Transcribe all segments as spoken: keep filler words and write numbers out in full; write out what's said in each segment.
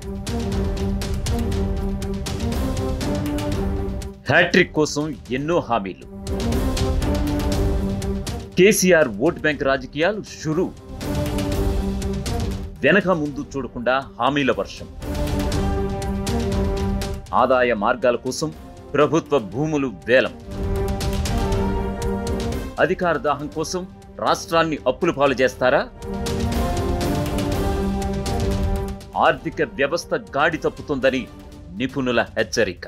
Hat trick కోసం ఎన్నో హామీలు. కేసీఆర్ ఓట్ బ్యాంక్ రాజకీయాలు షురు. వెనక ముందు చూడకుండా హామీల వర్షం. ఆదాయ మార్గాల కోసం ప్రభుత్వ భూములు వేలం. అధికార దాహం కోసం రాష్ట్రాన్ని అప్పుల పాలు చేస్తారా? ఆర్థిక వ్యవస్థ గాడి తప్పుతుందని నిపుణుల హెచ్చరిక.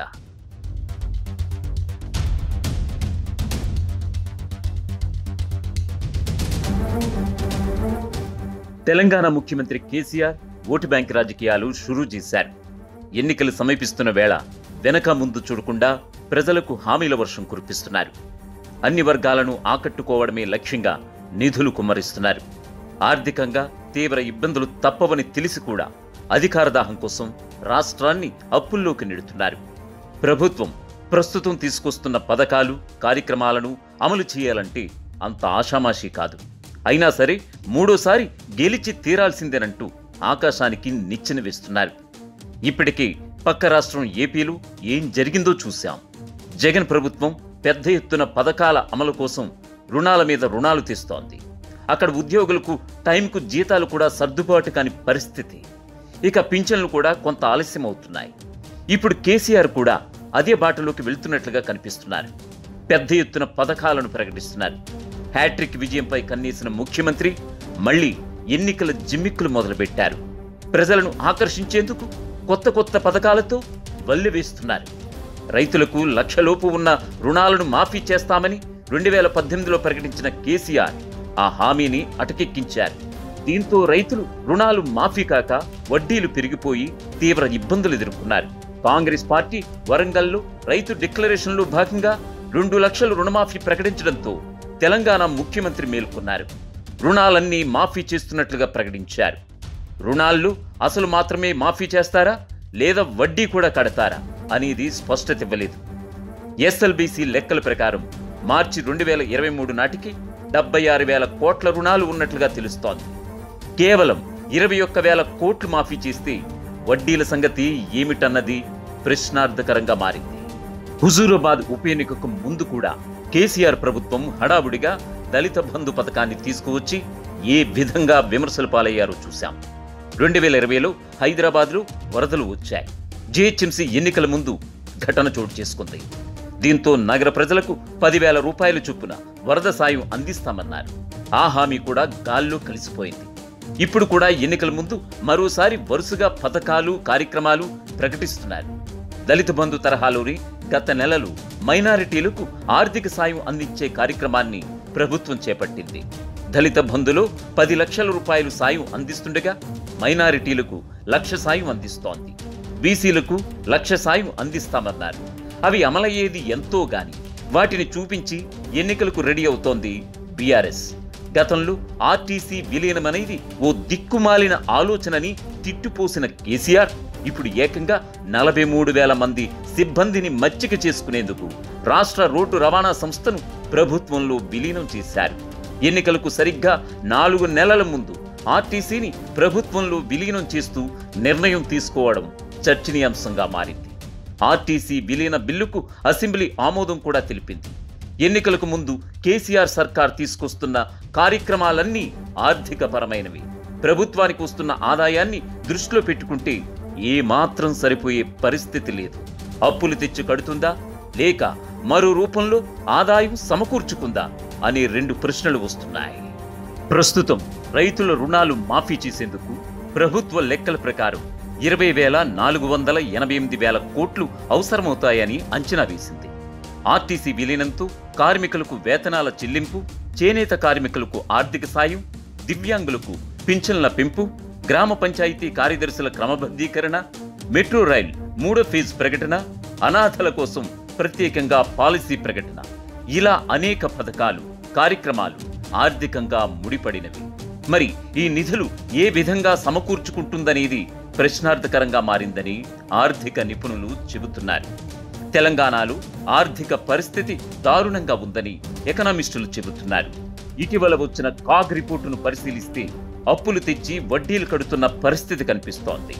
తెలంగాణ ముఖ్యమంత్రి కేసీఆర్ ఓటు బ్యాంక్ రాజకీయాలు షురూ చేశారు. ఎన్నికలు సమీపిస్తున్న వేళ వెనక ముందు చూడకుండా ప్రజలకు హామీల వర్షం కురిపిస్తున్నారు. అన్ని వర్గాలను ఆకట్టుకోవడమే లక్ష్యంగా నిధులు కుమ్మరిస్తున్నారు. ఆర్థికంగా తీవ్ర ఇబ్బందులు తప్పవని తెలిసి కూడా అధికార దాహం కోసం రాష్ట్రాన్ని అప్పుల్లోకి నెడుతున్నారు. ప్రభుత్వం ప్రస్తుతం తీసుకొస్తున్న పథకాలు, కార్యక్రమాలను అమలు చేయాలంటే అంత ఆషామాషీ కాదు. అయినా సరే మూడోసారి గెలిచి తీరాల్సిందేనంటూ ఆకాశానికి నిచ్చెన వేస్తున్నారు. ఇప్పటికే పక్క రాష్ట్రం ఏపీలో ఏం జరిగిందో చూశాం. జగన్ ప్రభుత్వం పెద్ద ఎత్తున పథకాల అమలు కోసం రుణాల మీద రుణాలు తెస్తోంది. అక్కడ ఉద్యోగులకు టైంకు జీతాలు కూడా సర్దుబాటు కాని పరిస్థితి. ఇక పింఛన్లు కూడా కొంత ఆలస్యం అవుతున్నాయి. ఇప్పుడు కేసీఆర్ కూడా అదే బాటలోకి వెళ్తున్నట్లుగా కనిపిస్తున్నారు. పెద్ద ఎత్తున పథకాలను ప్రకటిస్తున్నారు. హ్యాట్రిక్ విజయంపై కన్నేసిన ముఖ్యమంత్రి మళ్లీ ఎన్నికల జిమ్మిక్కులు మొదలుపెట్టారు. ప్రజలను ఆకర్షించేందుకు కొత్త కొత్త పథకాలతో వల్లె వేస్తున్నారు. రైతులకు లక్షలోపు ఉన్న రుణాలను మాఫీ చేస్తామని రెండు వేల పద్దెనిమిదిలో ప్రకటించిన కేసీఆర్ ఆ హామీని అటకెక్కించారు. దీంతో రైతులు రుణాలు మాఫీ కాక వడ్డీలు పెరిగిపోయి తీవ్ర ఇబ్బందులు ఎదుర్కొన్నారు. కాంగ్రెస్ పార్టీ వరంగల్లో రైతు డిక్లరేషన్లో భాగంగా రెండు లక్షల రుణమాఫీ ప్రకటించడంతో తెలంగాణ ముఖ్యమంత్రి మేల్కొన్నారు. రుణాలన్నీ మాఫీ చేస్తున్నట్లుగా ప్రకటించారు. రుణాల్లో అసలు మాత్రమే మాఫీ చేస్తారా లేదా వడ్డీ కూడా కడతారా అనేది స్పష్టత ఇవ్వలేదు. ఎస్ఎల్బీసీ లెక్కల ప్రకారం మార్చి రెండు వేల ఇరవై మూడు నాటికి డెబ్బై ఆరు వేల కోట్ల రుణాలు ఉన్నట్లుగా తెలుస్తోంది. కేవలం ఇరవై ఒక్క వేల కోట్లు మాఫీ చేస్తే వడ్డీల సంగతి ఏమిటన్నది ప్రశ్నార్థకరంగా మారింది. హుజూరాబాద్ ఉప ఎన్నికకు ముందు కూడా కేసీఆర్ ప్రభుత్వం హడావుడిగా దళిత బంధు పథకాన్ని తీసుకువచ్చి ఏ విధంగా విమర్శలు పాలయ్యారో చూశాం. రెండు వేల ఇరవైలో హైదరాబాద్లో వరదలు వచ్చాయి. జీహెచ్ఎంసీ ఎన్నికల ముందు ఘటన చోటు చేసుకుంది. దీంతో నగర ప్రజలకు పదివేల రూపాయల చొప్పున వరద సాయం అందిస్తామన్నారు. ఆ హామీ కూడా గాల్లో కలిసిపోయింది. ఇప్పుడు కూడా ఎన్నికల ముందు మరోసారి వరుసగా పథకాలు, కార్యక్రమాలు ప్రకటిస్తున్నారు. దళిత బంధు తరహాలోని గత నెలలో మైనారిటీలకు ఆర్థిక సాయం అందించే కార్యక్రమాన్ని ప్రభుత్వం చేపట్టింది. దళిత బంధులో పది లక్షల రూపాయలు సాయం అందిస్తుండగా మైనారిటీలకు లక్ష సాయం అందిస్తోంది. బీసీలకు లక్ష సాయం అందిస్తామన్నారు. అవి అమలయ్యేది ఎంతో గాని వాటిని చూపించి ఎన్నికలకు రెడీ అవుతోంది బీఆర్ఎస్. గతంలో ఆర్టీసీ విలీనమనేది ఓ దిక్కుమాలిన ఆలోచనని తిట్టుపోసిన కేసీఆర్ ఇప్పుడు ఏకంగా నలభై మూడు వేల మంది సిబ్బందిని మచ్చిక చేసుకునేందుకు రాష్ట్ర రోడ్డు రవాణా సంస్థను ప్రభుత్వంలో విలీనం చేశారు. ఎన్నికలకు సరిగ్గా నాలుగు నెలల ముందు ఆర్టీసీని ప్రభుత్వంలో విలీనం చేస్తూ నిర్ణయం తీసుకోవడం చర్చనీయాంశంగా మారింది. ఆర్టీసీ విలీన బిల్లుకు అసెంబ్లీ ఆమోదం కూడా తెలిపింది. ఎన్నికలకు ముందు కేసీఆర్ సర్కార్ తీసుకొస్తున్న కార్యక్రమాలన్నీ ఆర్థిక పరమైనవి. ప్రభుత్వానికి వస్తున్న ఆదాయాన్ని దృష్టిలో పెట్టుకుంటే ఏ మాత్రం సరిపోయే పరిస్థితి లేదు. అప్పులు తెచ్చి కడుతుందా లేక మరో రూపంలో ఆదాయం సమకూర్చుకుందా అనే రెండు ప్రశ్నలు వస్తున్నాయి. ప్రస్తుతం రైతుల రుణాలు మాఫీ చేసేందుకు ప్రభుత్వ లెక్కల ప్రకారం ఇరవై వేల నాలుగు వందల ఎనభై ఎనిమిది వేల కోట్లు అవసరమవుతాయని అంచనా వేసింది. ఆర్టీసీ విలీనంతో కార్మికులకు వేతనాల చెల్లింపు, చేనేత కార్మికులకు ఆర్థిక సాయం, దివ్యాంగులకు పింఛన్ల పెంపు, గ్రామ పంచాయతీ కార్యదర్శుల క్రమబద్ధీకరణ, మెట్రో రైల్ మూడో ఫేజ్ ప్రకటన, అనాథల కోసం ప్రత్యేకంగా పాలసీ ప్రకటన, ఇలా అనేక పథకాలు, కార్యక్రమాలు ఆర్థికంగా ముడిపడినవి. మరి ఈ నిధులు ఏ విధంగా సమకూర్చుకుంటుందనేది ప్రశ్నార్థకరంగా మారిందని ఆర్థిక నిపుణులు చెబుతున్నారు. తెలంగాణలో ఆర్థిక పరిస్థితి దారుణంగా ఉందని ఎకనామిస్టులు చెబుతున్నారు. ఇటీవల వచ్చిన కాగ్ రిపోర్టును పరిశీలిస్తే అప్పులు తెచ్చి వడ్డీలు కడుతున్న పరిస్థితి కనిపిస్తోంది.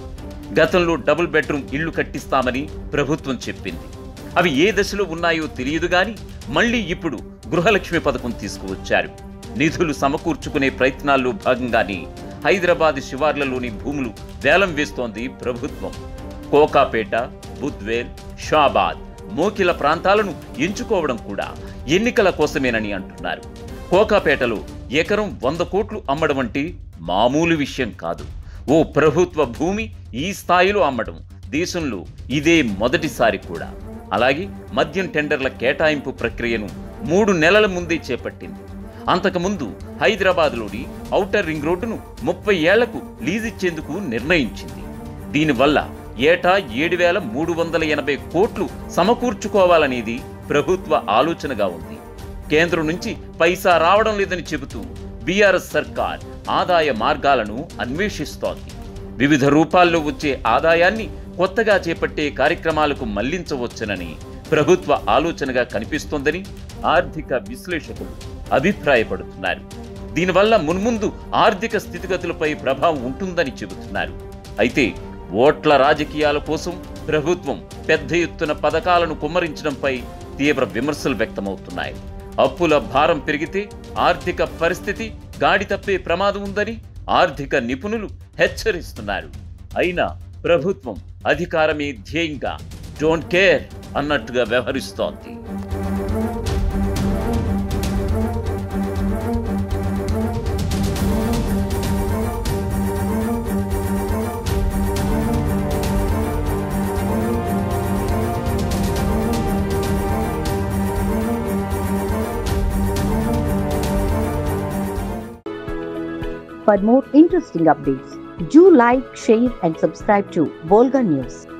గతంలో డబుల్ బెడ్రూమ్ ఇళ్లు కట్టిస్తామని ప్రభుత్వం చెప్పింది. అవి ఏ దశలో ఉన్నాయో తెలియదు గాని మళ్లీ ఇప్పుడు గృహలక్ష్మి పథకం తీసుకువచ్చారు. నిధులు సమకూర్చుకునే ప్రయత్నాల్లో భాగంగానే హైదరాబాద్ శివార్లలోని భూములు వేలం వేస్తోంది ప్రభుత్వం. కోకాపేట, బుద్వేల్, షాబాద్, మోకిల ప్రాంతాలను ఎంచుకోవడం కూడా ఎన్నికల కోసమేనని అంటున్నారు. కోకాపేటలో ఎకరం వంద కోట్లు అమ్మడం అంటే మామూలు విషయం కాదు. ఓ ప్రభుత్వ భూమి ఈ స్థాయిలో అమ్మడం దేశంలో ఇదే మొదటిసారి కూడా. అలాగే మద్యం టెండర్ల కేటాయింపు ప్రక్రియను మూడు నెలల ముందే చేపట్టింది. అంతకుముందు హైదరాబాద్లోని ఔటర్ రింగ్ రోడ్డును ముప్పై ఏళ్లకు లీజిచ్చేందుకు నిర్ణయించింది. దీనివల్ల ఏటా ఏడు వేల మూడు వందల ఎనభై కోట్లు సమకూర్చుకోవాలనేది ప్రభుత్వ ఆలోచనగా ఉంది. కేంద్రం నుంచి పైసా రావడం లేదని చెబుతూ బీఆర్ఎస్ సర్కార్ ఆదాయ మార్గాలను అన్వేషిస్తోంది. వివిధ రూపాల్లో వచ్చే ఆదాయాన్ని కొత్తగా చేపట్టే కార్యక్రమాలకు మళ్లించవచ్చునని ప్రభుత్వ ఆలోచనగా కనిపిస్తోందని ఆర్థిక విశ్లేషకులు అభిప్రాయపడుతున్నారు. దీనివల్ల మున్ముందు ఆర్థిక స్థితిగతులపై ప్రభావం ఉంటుందని చెబుతున్నారు. అయితే ఓట్ల రాజకీయాల కోసం ప్రభుత్వం పెద్ద ఎత్తున పథకాలను కుమ్మరించడంపై తీవ్ర విమర్శలు వ్యక్తమవుతున్నాయి. అప్పుల భారం పెరిగితే ఆర్థిక పరిస్థితి గాడి తప్పే ప్రమాదం ఉందని ఆర్థిక నిపుణులు హెచ్చరిస్తున్నారు. అయినా ప్రభుత్వం అధికారమే ధ్యేయంగా డోంట్ కేర్ అన్నట్టుగా వ్యవహరిస్తోంది. For more interesting updates, do like, share and subscribe to Volga News.